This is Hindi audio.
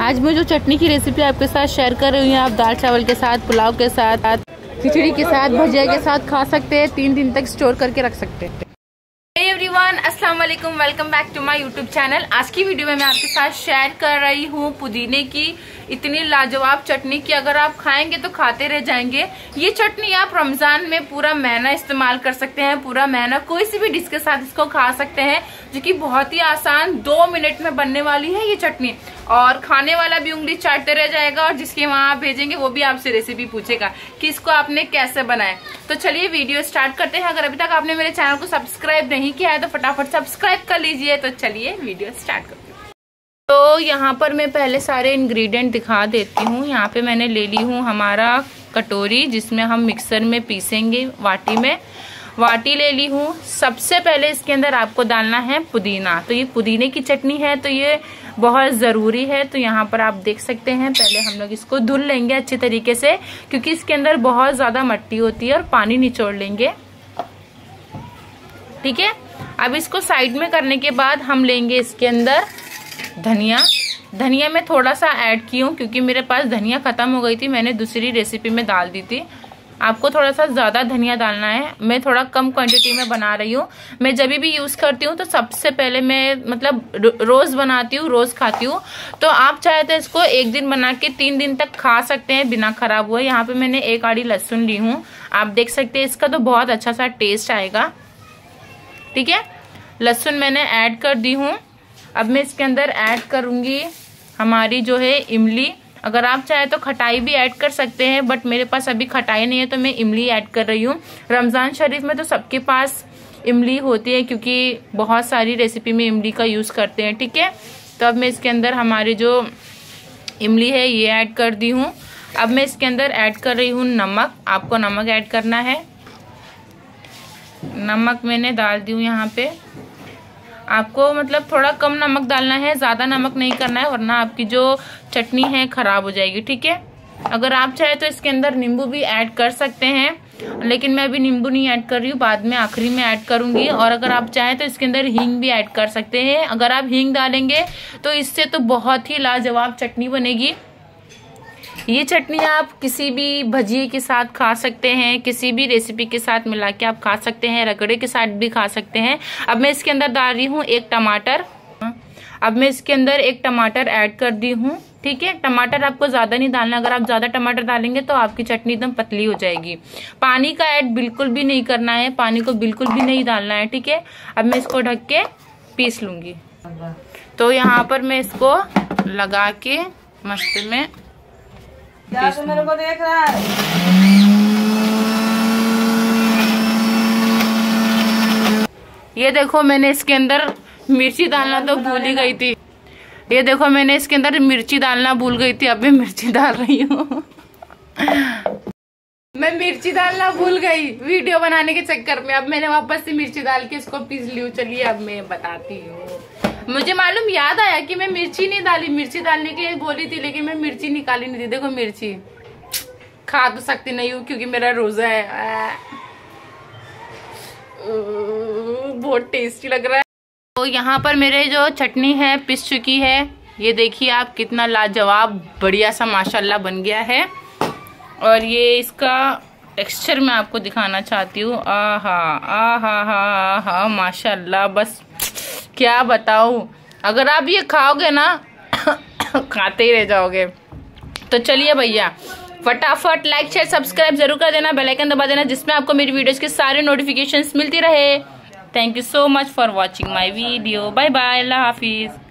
आज मैं जो चटनी की रेसिपी आपके साथ शेयर कर रही हूँ, आप दाल चावल के साथ, पुलाव के साथ, खिचड़ी के साथ, भजिया के साथ खा सकते हैं। 3 दिन तक स्टोर करके रख सकते हैं। हे एवरीवन, अस्सलाम वालेकुम, welcome back to my YouTube channel. आज की वीडियो में मैं आपके साथ शेयर कर रही हूँ पुदीने की इतनी लाजवाब चटनी की अगर आप खाएंगे तो खाते रह जाएंगे। ये चटनी आप रमजान में पूरा महीना इस्तेमाल कर सकते हैं। पूरा महीना कोई सी भी डिश के साथ इसको खा सकते हैं, जो कि बहुत ही आसान 2 मिनट में बनने वाली है ये चटनी। और खाने वाला भी उंगली चाटते रह जाएगा और जिसके वहां आप भेजेंगे वो भी आपसे रेसिपी पूछेगा कि इसको आपने कैसे बनाया। तो चलिए वीडियो स्टार्ट करते हैं। अगर अभी तक आपने मेरे चैनल को सब्सक्राइब नहीं किया है तो फटाफट सब्सक्राइब कर लीजिए। तो चलिए वीडियो स्टार्ट करते हैं। तो यहाँ पर मैं पहले सारे इंग्रेडिएंट दिखा देती हूँ। यहाँ पे मैंने ले ली हूँ हमारा कटोरी, जिसमें हम मिक्सर में पीसेंगे। वाटी ले ली हूँ। सबसे पहले इसके अंदर आपको डालना है पुदीना। तो ये पुदीने की चटनी है तो ये बहुत ज़रूरी है। तो यहाँ पर आप देख सकते हैं, पहले हम लोग इसको धुल लेंगे अच्छे तरीके से, क्योंकि इसके अंदर बहुत ज़्यादा मिट्टी होती है, और पानी निचोड़ लेंगे। ठीक है, अब इसको साइड में करने के बाद हम लेंगे इसके अंदर धनिया मैं थोड़ा सा ऐड की हूँ, क्योंकि मेरे पास धनिया खत्म हो गई थी, मैंने दूसरी रेसिपी में डाल दी थी। आपको थोड़ा सा ज्यादा धनिया डालना है। मैं थोड़ा कम क्वांटिटी में बना रही हूँ। मैं जब भी यूज करती हूँ तो सबसे पहले मैं मतलब रोज बनाती हूँ, रोज खाती हूँ। तो आप चाहे तो इसको 1 दिन बना के 3 दिन तक खा सकते हैं बिना खराब हुए। यहाँ पे मैंने 1 आड़ी लहसुन ली हूँ, आप देख सकते हैं। इसका तो बहुत अच्छा सा टेस्ट आएगा। ठीक है, लहसुन मैंने ऐड कर दी हूँ। अब मैं इसके अंदर ऐड करूंगी हमारी जो है इमली। अगर आप चाहे तो खटाई भी ऐड कर सकते हैं, बट मेरे पास अभी खटाई नहीं है तो मैं इमली ऐड कर रही हूँ। रमजान शरीफ में तो सबके पास इमली होती है, क्योंकि बहुत सारी रेसिपी में इमली का यूज करते हैं। ठीक है, तो अब मैं इसके अंदर हमारी जो इमली है ये ऐड कर दी हूँ। अब मैं इसके अंदर ऐड कर रही हूँ नमक। आपको नमक ऐड करना है। नमक मैंने डाल दी हूँ यहाँ पे। आपको मतलब थोड़ा कम नमक डालना है, ज्यादा नमक नहीं करना है, वरना आपकी जो चटनी है खराब हो जाएगी। ठीक है, अगर आप चाहे तो इसके अंदर नींबू भी ऐड कर सकते हैं, लेकिन मैं अभी नींबू नहीं ऐड कर रही हूँ, बाद में आखिरी में ऐड करूंगी। और अगर आप चाहे तो इसके अंदर हींग भी ऐड कर सकते हैं। अगर आप हींग डालेंगे तो इससे तो बहुत ही लाजवाब चटनी बनेगी। ये चटनी आप किसी भी भजिए के साथ खा सकते हैं, किसी भी रेसिपी के साथ मिला के आप खा सकते हैं, रगड़े के साथ भी खा सकते हैं। अब मैं इसके अंदर डाल रही हूँ 1 टमाटर। अब मैं इसके अंदर 1 टमाटर ऐड कर दी हूँ। ठीक है, टमाटर आपको ज्यादा नहीं डालना। अगर आप ज्यादा टमाटर डालेंगे तो आपकी चटनी एकदम पतली हो जाएगी। पानी का ऐड बिल्कुल भी नहीं करना है, पानी को बिल्कुल भी नहीं डालना है। ठीक है, अब मैं इसको ढक के पीस लूंगी। तो यहाँ पर मैं इसको लगा के मस्त में क्या तो मेरे को देख रहा है। ये देखो, मैंने इसके अंदर मिर्ची डालना तो भूल ही गई थी। ये देखो, मैंने इसके अंदर मिर्ची डालना भूल गई थी। अब मैं मिर्ची डाल रही हूँ। मैं मिर्ची डालना भूल गई वीडियो बनाने के चक्कर में। अब मैंने वापस से मिर्ची डाल के इसको पीस ली हूँ। चलिए अब मैं बताती हूँ। मुझे मालूम याद आया कि मैं मिर्ची नहीं डाली, मिर्ची डालने के लिए बोली थी, लेकिन मैं मिर्ची निकाली नहीं थी। देखो, मिर्ची खा तो सकती नहीं हूँ क्योंकि मेरा रोजा है। बहुत टेस्टी लग रहा है। तो यहाँ पर मेरे जो चटनी है पिस चुकी है। ये देखिए आप, कितना लाजवाब बढ़िया सा माशाल्लाह बन गया है। और ये इसका टेक्सचर मैं आपको दिखाना चाहती हूँ। आहा आहा आहा माशाल्लाह, बस क्या बताऊं। अगर आप ये खाओगे ना खाते ही रह जाओगे। तो चलिए भैया, फटाफट लाइक शेयर सब्सक्राइब जरूर कर देना, बेल आइकन दबा देना, जिसमें आपको मेरी वीडियोस के सारे नोटिफिकेशंस मिलती रहे। Thank you so much for watching my video. Bye bye, अल्लाह हाफिज।